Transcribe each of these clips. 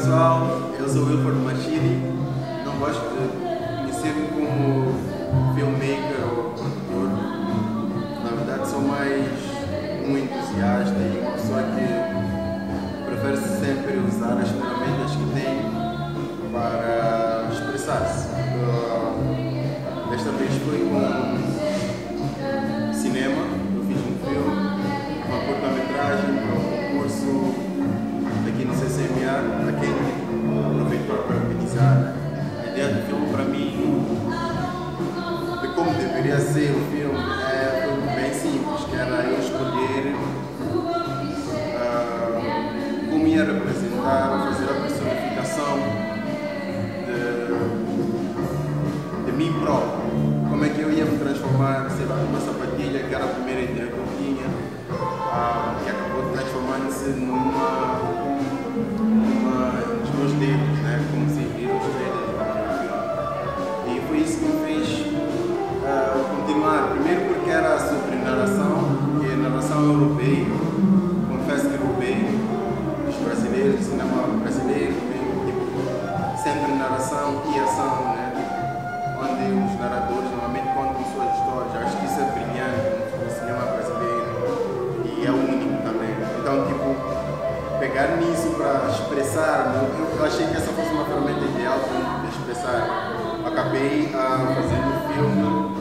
pessoal, eu sou Wilford Machili, não gosto de conhecer-me como filmmaker ou produtor, na verdade sou mais um entusiasta e uma pessoa que prefere sempre usar as ferramentas que tem para expressar-se. Desta vez foi com cinema, eu fiz um filme, uma curta-metragem para um concurso aqui no CCMA, a quem aproveitou para parabenizar. A ideia do filme para mim, de como deveria ser o filme, foi bem simples, que era eu escolher como ia representar, fazer a personificação de mim próprio. Como é que eu ia me transformar, sei lá, numa sapatilha, que era a primeira ideia que eu tinha, que acabou transformando-se nos meus dedos, né? Como se viram os dedos do filme. E foi isso que me fez continuar. Primeiro porque era sobre narração, que é narração europeia. Confesso que europeia, os brasileiros, o cinema brasileiro tem tipo, sempre narração e ação, né? Onde os narradores normalmente contam suas histórias. Acho que isso é brilhante no cinema brasileiro e é único também. Então, tipo, pegar nisso para expressar, eu achei que essa fosse uma ferramenta ideal para expressar. Acabei fazendo o filme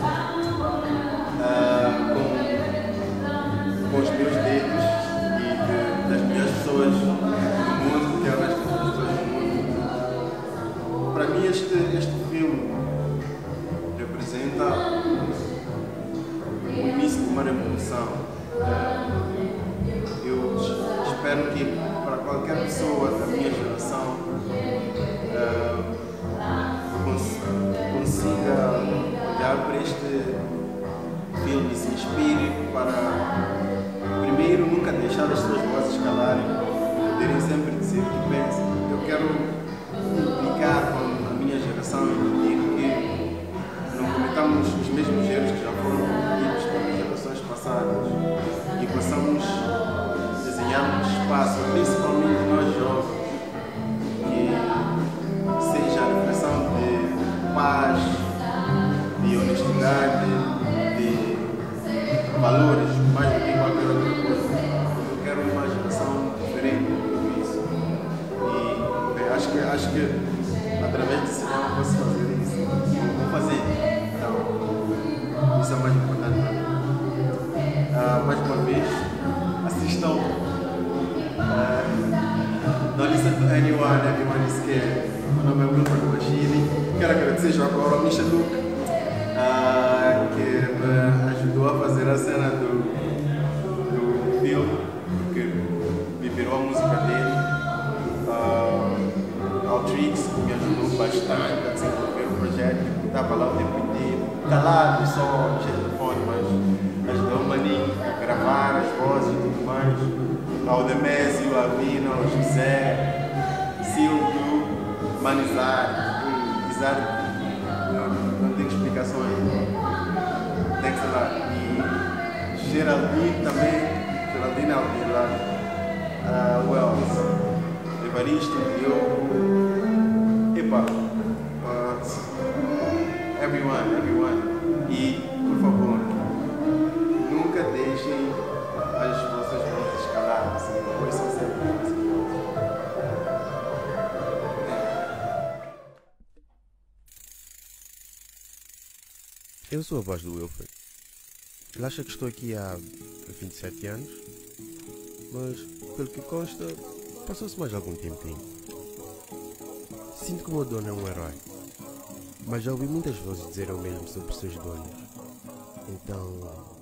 com os meus dedos e das melhores pessoas do mundo, que é o resto das pessoas do mundo. Para mim, este filme representa o início de uma revolução. Eu espero que para qualquer pessoa da minha geração consiga olhar para este filme e se inspire para, primeiro, nunca deixar as suas vozes calarem, poderem sempre dizer o que pensam. Eu quero implicar com a minha geração e dizer que não cometamos os mesmos erros que já foram cometidos pelas gerações passadas e possamos desenhar um espaço, principalmente nós jovens, que seja a reflexão de paz, de honestidade, de valores, mais do que qualquer outra coisa. Eu quero uma geração diferente de tudo isso. E bem, acho que através do cinema posso fazer isso. Vou fazer. Então, isso é o mais importante para mim. Mais uma vez, assistam. Don't listen to anyone is scared. Meu nome é Wilford Machili. Quero agradecer já agora ao Mr. Luke, que me ajudou a fazer a cena do filme, que me virou a música dele. Ao Trix, que me ajudou bastante a desenvolver o projeto, que estava lá o tempo inteiro, calado, só no telefone, mas ajudou o Maninho a gravar as vozes e tudo mais. Ao Demésio, a Vina, ao José, Silvio, Manizar, não tem explicações, tem que ser lá. E Geraldine também, Geraldine Alvila, Wells, Evaristo, Diogo, everyone. E, por favor, nunca deixem as vossas vozes caladas, pois são sempre maravilhosas. Eu sou a voz do Wilford. Ele acha que estou aqui há 27 anos, mas, pelo que consta, passou-se mais algum tempinho. Sinto que o meu dono é um herói, mas já ouvi muitas vozes dizer o mesmo sobre seus donos. Então,